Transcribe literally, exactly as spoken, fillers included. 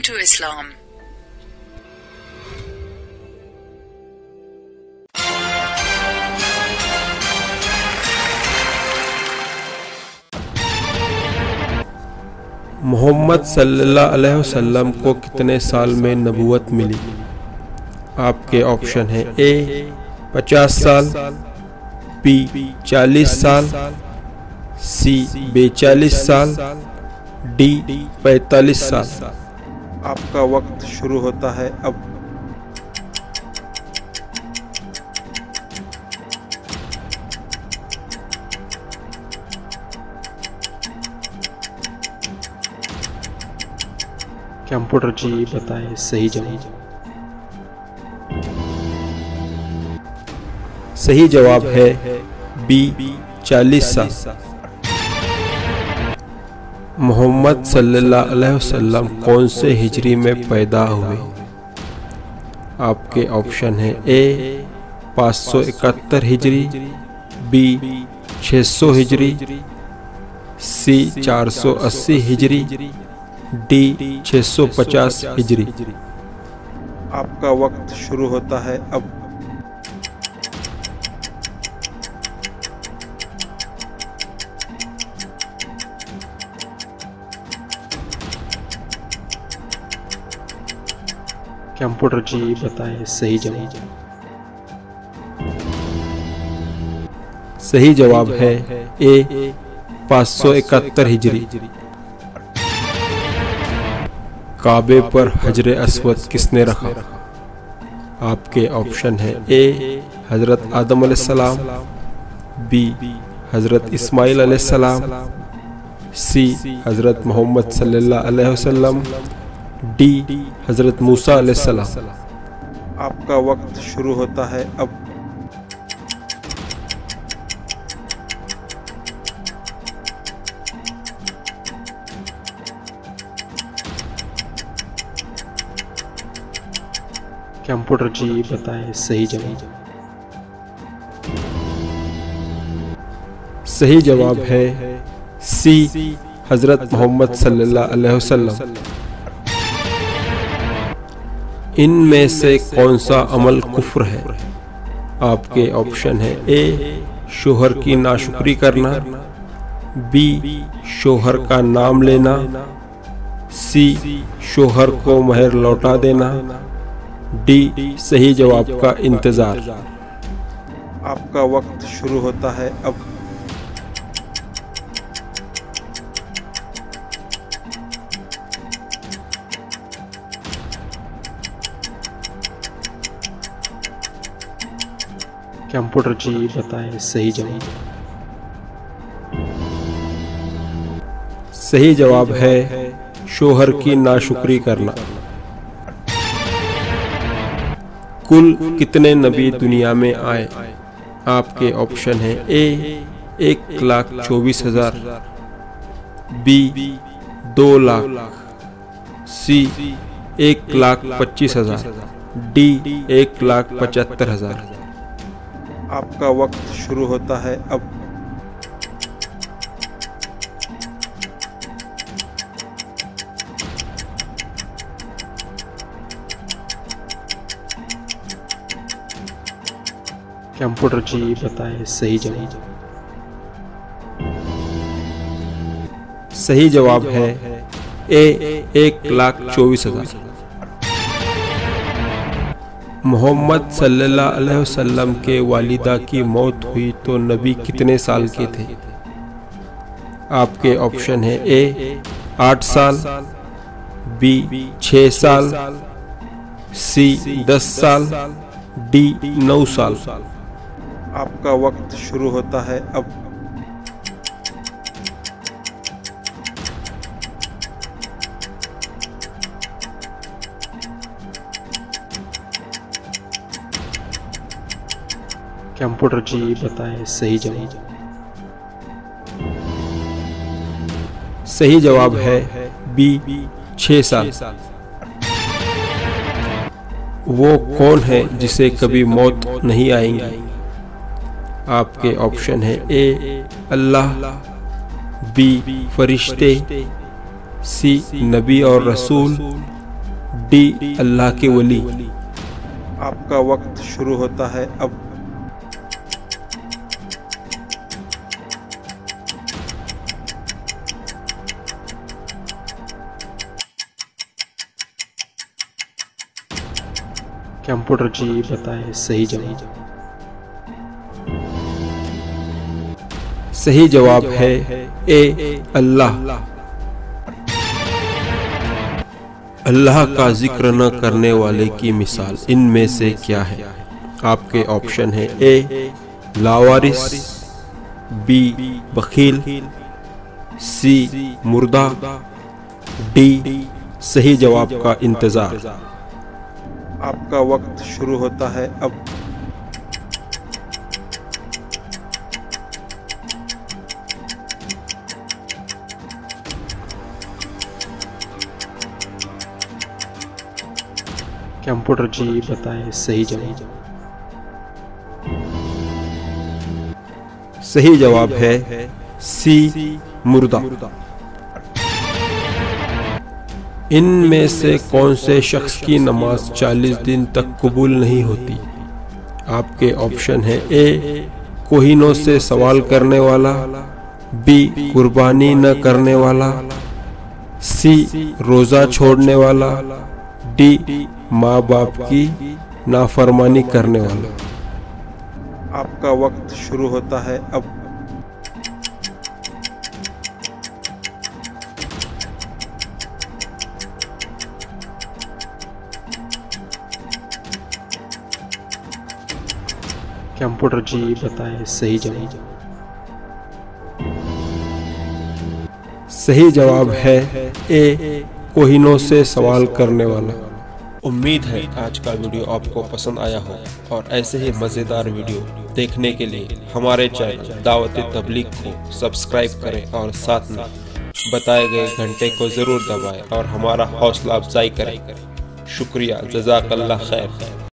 to Islam. Mohammad सल्लल्लाहु अलैहि वसल्लम को कितने साल में नबूवत मिली? आपके ऑप्शन है ए पचास साल, बी चालीस साल, सी बेचालीस साल, डी पैंतालीस साल। आपका वक्त शुरू होता है अब। कंप्यूटर जी बताएं सही जवाब। सही जवाब है बी चालीस साल। मोहम्मद सल्लल्लाहु अलैहि वसल्लम कौन से हिजरी में पैदा हुए? आपके ऑप्शन है ए पाँच सौ इकहत्तर हिजरी, बी छः सौ हिजरी, सी चार सौ अस्सी हिजरी, डी छः सौ पचास हिजरी। आपका वक्त शुरू होता है अब। कंप्यूटर जी बताएं सही जवाब। सही जवाब है ए पाँच सौ इकहत्तर हिजरी। काबे पर हजरे अस्वद किसने रखा? आपके ऑप्शन है ए हजरत आदम अलैहिस्सलाम, बी हजरत इस्माइल अलैहिस्सलाम, सी हजरत मोहम्मद सल्लल्लाहु अलैहि वसल्लम, डी हजरत मूसा अलैहिस्सलाम। आपका वक्त शुरू होता है अब। कंप्यूटर जी बताएं सही जवाब। सही जवाब है सी हजरत मोहम्मद सल्लल्लाहु अलैहि वसल्लम। इनमें से कौन सा अमल कुफ्र है? आपके ऑप्शन है ए शोहर की नाशुक्री करना, बी शोहर का नाम लेना, सी शोहर को महर लौटा देना, डी सही जवाब का इंतजार। आपका वक्त शुरू होता है अब। कंप्यूटर जी बताएं सही जवाब। सही जवाब है शोहर की नाशुक्री करना। कुल कितने नबी दुनिया में आए? आपके ऑप्शन है ए एक लाख चौबीस हजार, बी दो लाख, सी एक लाख पच्चीस हजार, डी एक लाख पचहत्तर हजार। आपका वक्त शुरू होता है अब। कंप्यूटर जी बताएं सही जवाब। सही जवाब है ए एक लाख चौबीस हजार। मोहम्मद सल्लल्लाहु अलैहि वसल्लम के वालिदा की मौत हुई तो नबी कितने साल के थे? आपके ऑप्शन है ए आठ साल, बी छः साल, सी दस साल, डी नौ साल। आपका वक्त शुरू होता है अब। कंप्यूटर जी बताएं सही जवाब। सही जवाब है बी छः साल। वो कौन है जिसे कभी मौत नहीं आएगी? आपके ऑप्शन है ए अल्लाह, बी फरिश्ते, सी नबी और रसूल, डी अल्लाह के वली। आपका वक्त शुरू होता है अब। कंप्यूटर जी बताएं सही जवाब। सही जवाब है ए अल्लाह। अल्लाह का जिक्र न करने वाले की मिसाल इनमें से क्या है? आपके ऑप्शन है ए लावारिस, बी बखील, सी मुर्दा, डी सही जवाब का इंतजार। आपका वक्त शुरू होता है अब। कंप्यूटर जी बताएं सही जवाब। सही जवाब है सी मुर्दा। इनमें से कौन से शख्स की नमाज चालीस दिन तक कबूल नहीं होती? आपके ऑप्शन है ए कोहिनों से सवाल करने वाला, बी कुर्बानी न करने वाला, सी रोजा छोड़ने वाला, डी माँ बाप की नाफरमानी करने वाला। आपका वक्त शुरू होता है अब। कंप्यूटर जी बताएं सही जवाब। सही जवाब है ए कोहिनों से सवाल करने वाला। उम्मीद है आज का वीडियो आपको पसंद आया हो और ऐसे ही मज़ेदार वीडियो देखने के लिए हमारे चैनल दावत तबलीग को सब्सक्राइब करें और साथ में बताए गए घंटे को ज़रूर दबाएं और हमारा हौसला अफजाई करें। शुक्रिया, जज़ाकल्लाह खैर।